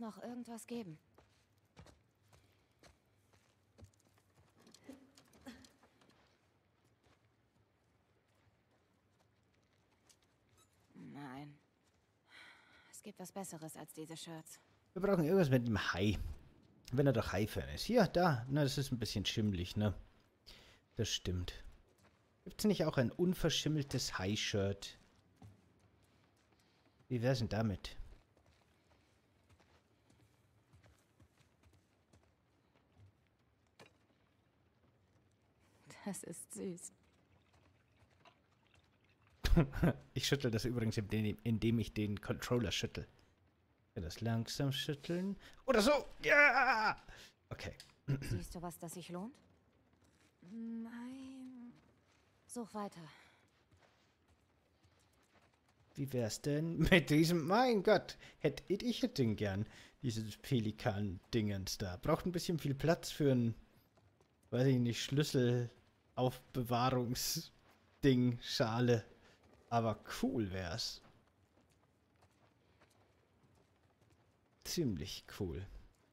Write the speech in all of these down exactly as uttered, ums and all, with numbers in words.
noch irgendwas geben. Nein. Es gibt was Besseres als diese Shirts. Wir brauchen irgendwas mit dem Hai. Wenn er doch Hai-Fan ist. Hier, da. Na, das ist ein bisschen schimmelig, ne? Das stimmt. Gibt's nicht auch ein unverschimmeltes Hai-Shirt? Wie wär's denn damit? Das ist süß. Ich schüttel das übrigens, indem, indem ich den Controller schüttel. Ja, das langsam schütteln. Oder so. Ja! Okay. Siehst du was, das sich lohnt? Nein. Such weiter. Wie wär's denn mit diesem... Mein Gott, hätte ich hätte den gern. Dieses Pelikan-Dingens da. Braucht ein bisschen viel Platz für ein... Weiß ich nicht, Schlüsselaufbewahrungsding, Schale. Aber cool wär's. Ziemlich cool.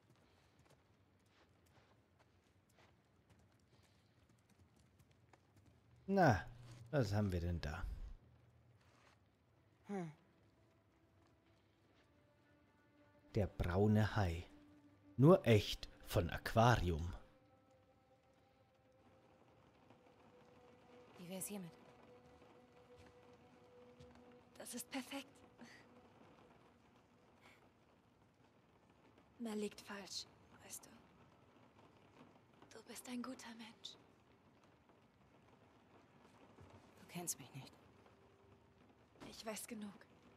Na, was haben wir denn da? Hm. Der braune Hai. Nur echt von Aquarium. Wie wär's hiermit? Das ist perfekt. Mel liegt falsch, weißt du. Du bist ein guter Mensch. Du kennst mich nicht. Ich weiß genug.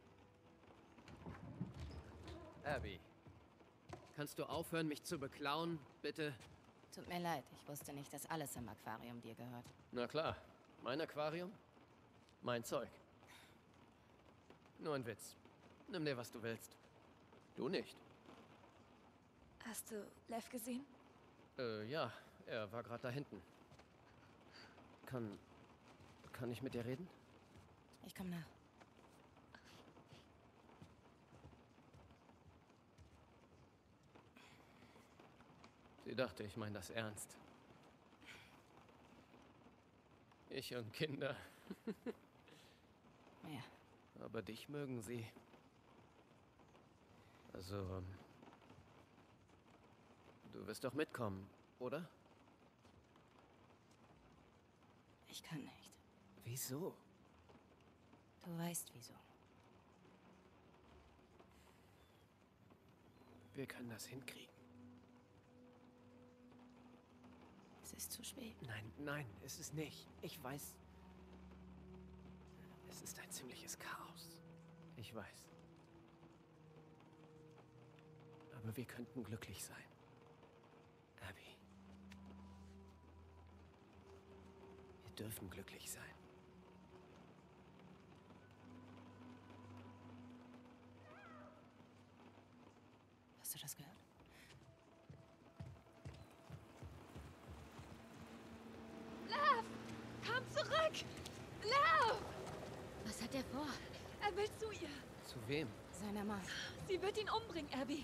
Abby, kannst du aufhören, mich zu beklauen, bitte? Tut mir leid, ich wusste nicht, dass alles im Aquarium dir gehört. Na klar, mein Aquarium, mein Zeug. Nur ein Witz. Nimm dir, was du willst. Du nicht. Hast du Lev gesehen? Äh, ja, er war gerade da hinten. Kann... kann ich mit dir reden? Ich komm nach. Sie dachte, ich meine das ernst. Ich und Kinder. Ja. Aber dich mögen sie. Also, ähm, du wirst doch mitkommen, oder? Ich kann nicht. Wieso? Du weißt wieso. Wir können das hinkriegen. Es ist zu spät. Nein, nein, es ist nicht. Ich weiß. Es ist ein ziemliches Chaos. Ich weiß. Aber wir könnten glücklich sein. Abby. Wir dürfen glücklich sein. Hast du das gehört? Lev! Komm zurück! Lev! Was hat er vor? Er will zu ihr. Zu wem? Seiner Mann. Sie wird ihn umbringen, Abby.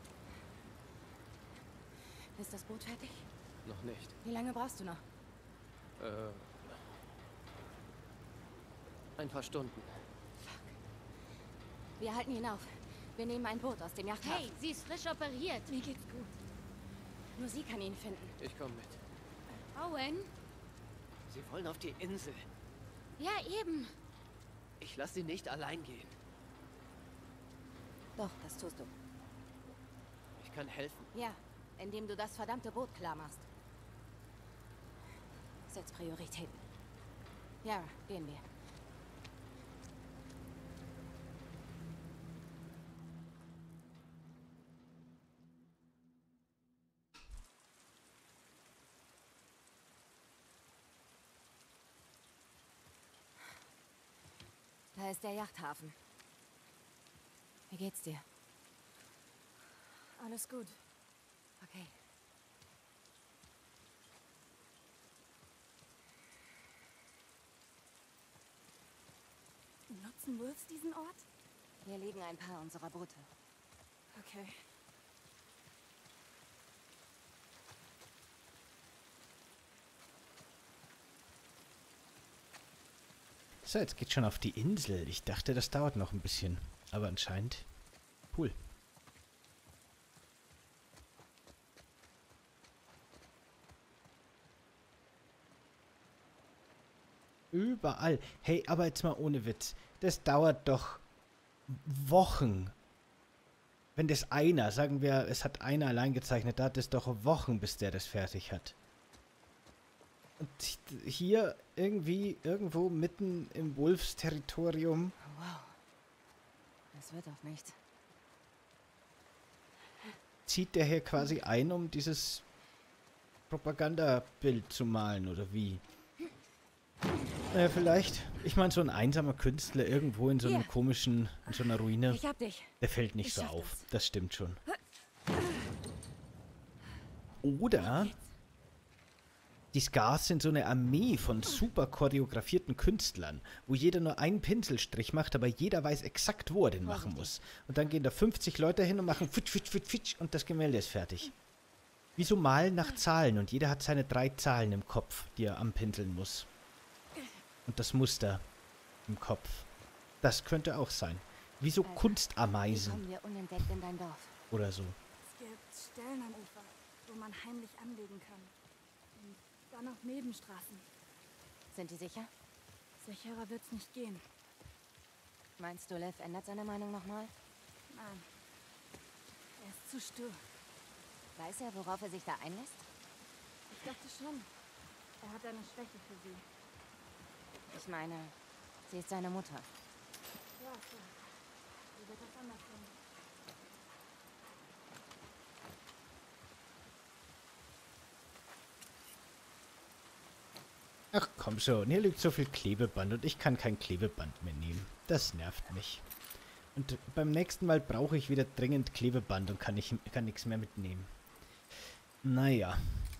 Ist das Boot fertig? Noch nicht. Wie lange brauchst du noch? Äh. Ein paar Stunden. Wir halten ihn auf. Wir nehmen ein Boot aus dem Yachthafen. Hey, sie ist frisch operiert. Mir geht's gut. Nur sie kann ihn finden. Ich komme mit. Owen? Sie wollen auf die Insel. Ja, eben. Ich lasse sie nicht allein gehen. Doch, das tust du. Ich kann helfen. Ja, indem du das verdammte Boot klar machst. Setz Prioritäten. Ja, gehen wir. Da ist der Yachthafen. Wie geht's dir? Alles gut. Okay. Nutzen Wolves diesen Ort? Hier liegen ein paar unserer Boote. Okay. So, jetzt geht's schon auf die Insel. Ich dachte, das dauert noch ein bisschen. Aber anscheinend... Cool. Überall. Hey, aber jetzt mal ohne Witz. Das dauert doch Wochen. Wenn das einer, sagen wir, es hat einer allein gezeichnet, da hat es doch Wochen, bis der das fertig hat. Und hier irgendwie, irgendwo mitten im Wolfsterritorium. Wow. Das wird auf nichts. Zieht der hier quasi ein, um dieses Propagandabild zu malen, oder wie? Naja, vielleicht. Ich meine, so ein einsamer Künstler irgendwo in so einem Hier. komischen, in so einer Ruine, Ich hab dich. der fällt nicht Ich so schaff auf. das. Das stimmt schon. Oder die Scars sind so eine Armee von super choreografierten Künstlern, wo jeder nur einen Pinselstrich macht, aber jeder weiß exakt, wo er den machen muss. Und dann gehen da fünfzig Leute hin und machen futsch, futsch, futsch, futsch und das Gemälde ist fertig. Wie so Malen nach Zahlen und jeder hat seine drei Zahlen im Kopf, die er anpinseln muss. Und das Muster im Kopf. Das könnte auch sein. Wie so Wie Kunstameisen kommen wir unentdeckt in dein Dorf? oder so. Es gibt Stellen am Ufer, wo man heimlich anlegen kann. Und dann auch Nebenstraßen. Sind die sicher? Sicherer wird's nicht gehen. Meinst du, Lev ändert seine Meinung nochmal? Nein. Er ist zu stur. Weiß er, worauf er sich da einlässt? Ich dachte schon. Er hat eine Schwäche für sie. Ich meine, sie ist seine Mutter. Ja, so. Sie wird das anders sehen. Ach komm schon, hier liegt so viel Klebeband und ich kann kein Klebeband mehr nehmen. Das nervt mich. Und beim nächsten Mal brauche ich wieder dringend Klebeband und kann, ich, kann nichts mehr mitnehmen. Naja.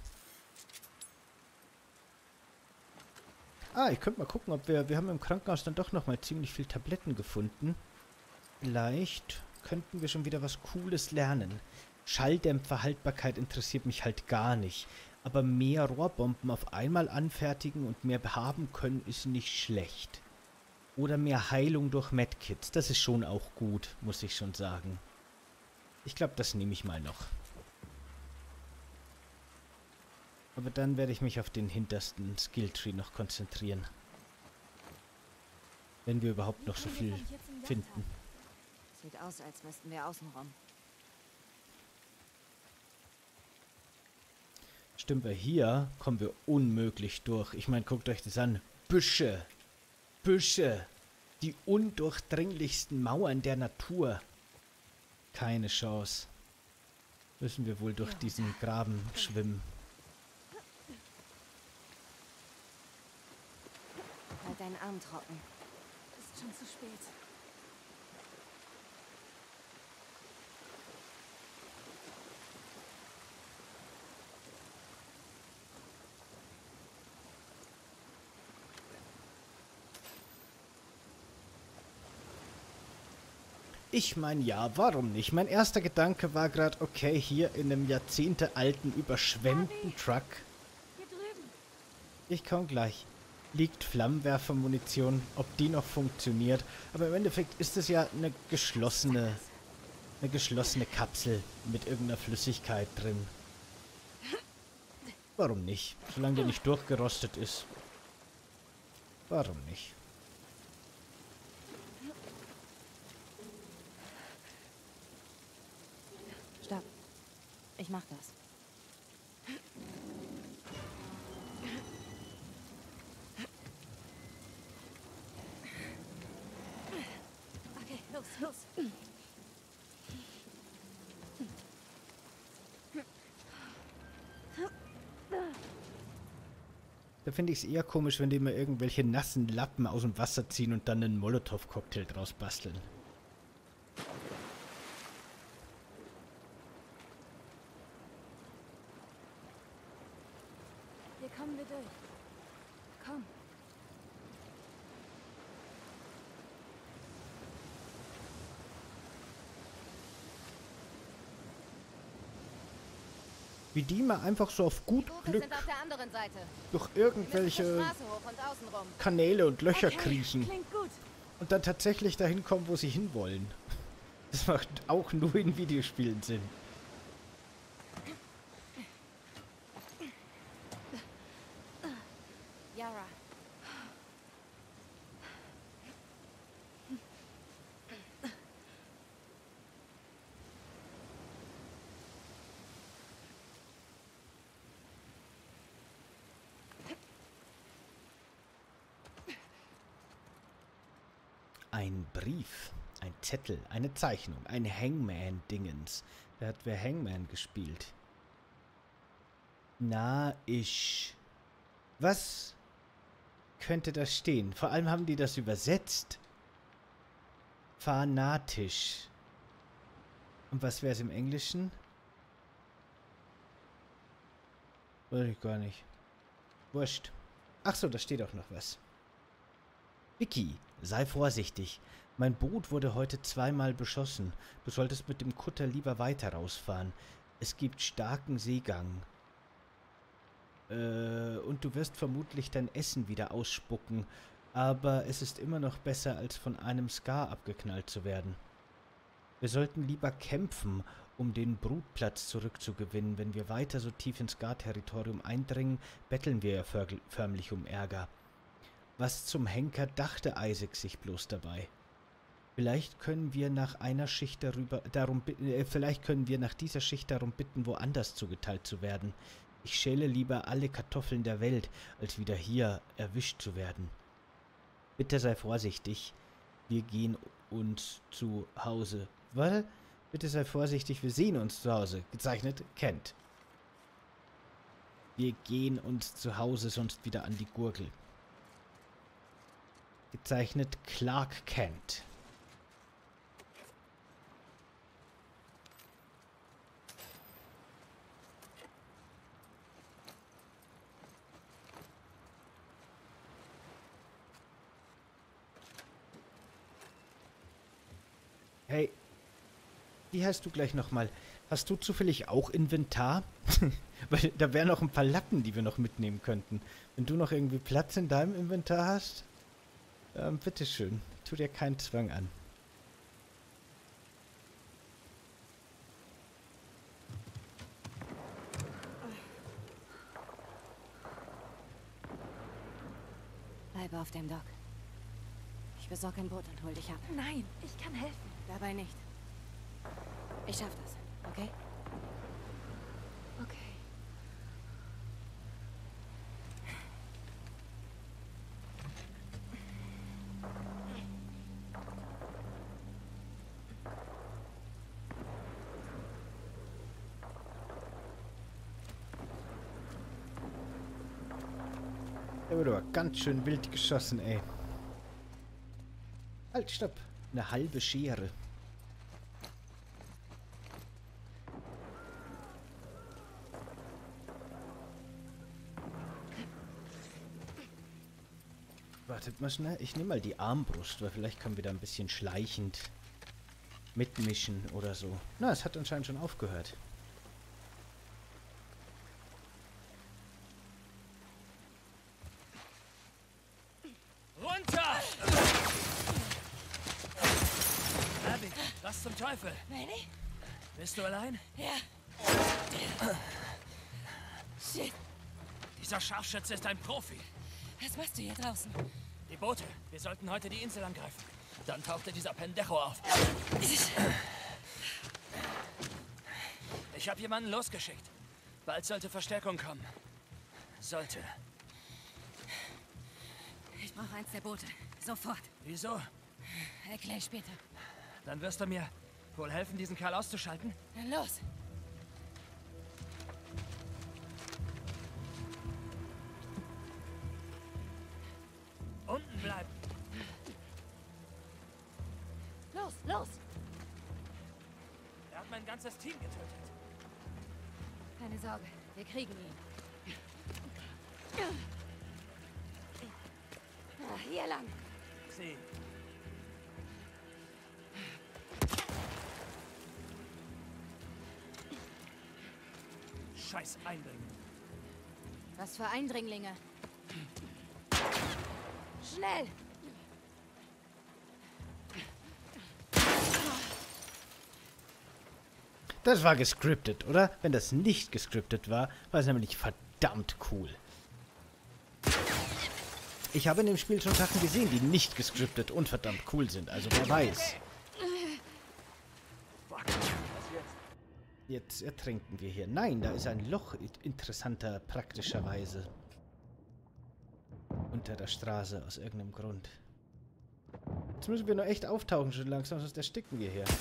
Ah, ich könnte mal gucken, ob wir... Wir haben im Krankenhaus dann doch nochmal ziemlich viel Tabletten gefunden. Vielleicht könnten wir schon wieder was Cooles lernen. Schalldämpferhaltbarkeit interessiert mich halt gar nicht. Aber mehr Rohrbomben auf einmal anfertigen und mehr haben können, ist nicht schlecht. Oder mehr Heilung durch Medkits. Das ist schon auch gut, muss ich schon sagen. Ich glaube, das nehme ich mal noch. Aber dann werde ich mich auf den hintersten Skilltree noch konzentrieren. Wenn wir überhaupt noch so viel finden. Sieht aus, als müssten wir außenrum. Stimmt, weil hier kommen wir unmöglich durch. Ich meine, guckt euch das an. Büsche. Büsche. Die undurchdringlichsten Mauern der Natur. Keine Chance. Müssen wir wohl durch diesen Graben schwimmen. Halt deinen Arm trocken. Ist schon zu spät. Ich meine, ja, warum nicht? Mein erster Gedanke war gerade, okay, hier in einem jahrzehntealten, überschwemmten Truck. Hier drüben. Ich komme gleich. Liegt Flammenwerfermunition, ob die noch funktioniert. Aber im Endeffekt ist es ja eine geschlossene, eine geschlossene Kapsel mit irgendeiner Flüssigkeit drin. Warum nicht? Solange die nicht durchgerostet ist. Warum nicht? Stopp. Ich mach das. Okay, los, los. Da finde ich es eher komisch, wenn die immer irgendwelche nassen Lappen aus dem Wasser ziehen und dann einen Molotow-Cocktail draus basteln. Hier kommen wir durch. Komm. Wie die mal einfach so auf gut Die Boote Glück sind auf der anderen Seite. durch Wir müssen irgendwelche zur Straße hoch und außen rum. Kanäle und Löcher Okay, kriechen klingt gut. und dann tatsächlich dahin kommen, wo sie hinwollen. Das macht auch nur in Videospielen Sinn. Yara. Ein Brief, ein Zettel, eine Zeichnung, ein Hangman-Dingens. Da hat wer Hangman gespielt. Na, ich... Was könnte da stehen? Vor allem haben die das übersetzt. Fanatisch. Und was wäre es im Englischen? Weiß ich gar nicht. Wurscht. Ach so, da steht auch noch was. Vicky, sei vorsichtig. Mein Boot wurde heute zweimal beschossen. Du solltest mit dem Kutter lieber weiter rausfahren. Es gibt starken Seegang. Äh, und du wirst vermutlich dein Essen wieder ausspucken. Aber es ist immer noch besser, als von einem Scar abgeknallt zu werden. Wir sollten lieber kämpfen, um den Brutplatz zurückzugewinnen. Wenn wir weiter so tief ins Scar-Territorium eindringen, betteln wir ja förmlich um Ärger. Was zum Henker dachte Isaac sich bloß dabei? Vielleicht können wir nach einer Schicht darüber, darum, äh, vielleicht können wir nach dieser Schicht darum bitten, woanders zugeteilt zu werden. Ich schäle lieber alle Kartoffeln der Welt, als wieder hier erwischt zu werden. Bitte sei vorsichtig. Wir gehen uns zu Hause. Was? Bitte sei vorsichtig, wir sehen uns zu Hause. Gezeichnet, Kent. Wir gehen uns zu Hause sonst wieder an die Gurgel. Gezeichnet Clark Kent. Hey, wie heißt du gleich nochmal? Hast du zufällig auch Inventar? Weil da wären noch ein paar Latten, die wir noch mitnehmen könnten. Wenn du noch irgendwie Platz in deinem Inventar hast, ähm, bitteschön. Tu dir keinen Zwang an. Bleibe auf dem Dock. Ich besorge ein Boot und hol dich ab. Nein, ich kann helfen. Dabei nicht. Ich schaff das, okay? Okay. Der wurde aber ganz schön wild geschossen, ey. Halt, stopp. Eine halbe Schere. Wartet mal schnell. Ich nehme mal die Armbrust, weil vielleicht können wir da ein bisschen schleichend mitmischen oder so. Na, es hat anscheinend schon aufgehört. Runter! Abby, was zum Teufel? Manny? Bist du allein? Ja. Shit. Dieser Scharfschütze ist ein Profi. Was machst du hier draußen? Die Boote. Wir sollten heute die Insel angreifen. Dann tauchte dieser Pendejo auf. Ich habe jemanden losgeschickt. Bald sollte Verstärkung kommen. Sollte. Ich brauche eins der Boote. Sofort. Wieso? Erklär später. Dann wirst du mir wohl helfen, diesen Kerl auszuschalten? Dann los. Unten bleiben. Los, los. Er hat mein ganzes Team getötet. Keine Sorge. Wir kriegen ihn. Ah, hier lang. Sieh. scheiß Eindringlinge. Was für Eindringlinge? Schnell! Das war gescriptet, oder? Wenn das nicht gescriptet war, war es nämlich verdammt cool. Ich habe in dem Spiel schon Sachen gesehen, die nicht gescriptet und verdammt cool sind. Also wer weiß. Jetzt ertrinken wir hier. Nein, da ist ein Loch, interessanter, praktischerweise. Unter der Straße, aus irgendeinem Grund. Jetzt müssen wir nur echt auftauchen schon langsam, sonst ersticken wir hier.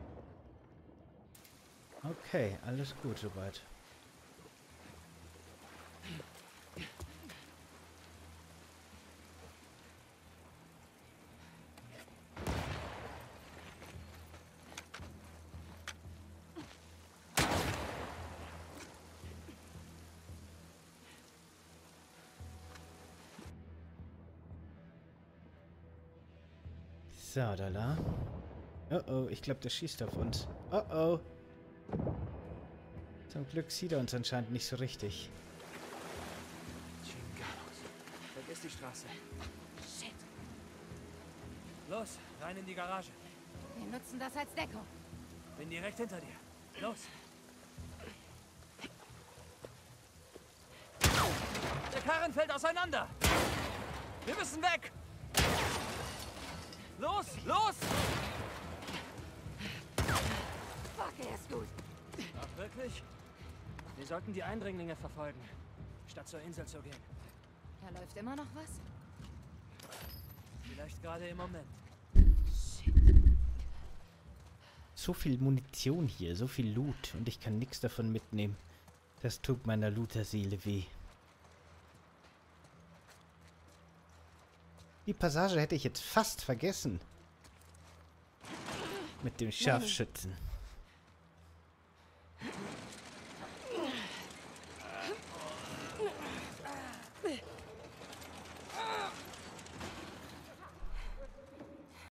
Okay, alles gut soweit. So, da la. Oh oh, ich glaube, der schießt auf uns. Oh oh. Zum Glück sieht er uns anscheinend nicht so richtig. Chingados. Vergiss die Straße. Shit. Los, rein in die Garage. Wir nutzen das als Deckung. Bin direkt hinter dir. Los. Der Karren fällt auseinander. Wir müssen weg. Los, los! Fuck, er ist gut. Ach, wirklich? Wir sollten die Eindringlinge verfolgen, statt zur Insel zu gehen. Da läuft immer noch was? Vielleicht gerade im Moment. So viel Munition hier, so viel Loot und ich kann nichts davon mitnehmen. Das tut meiner Looter-Seele weh. Die Passage hätte ich jetzt fast vergessen. Mit dem Scharfschützen.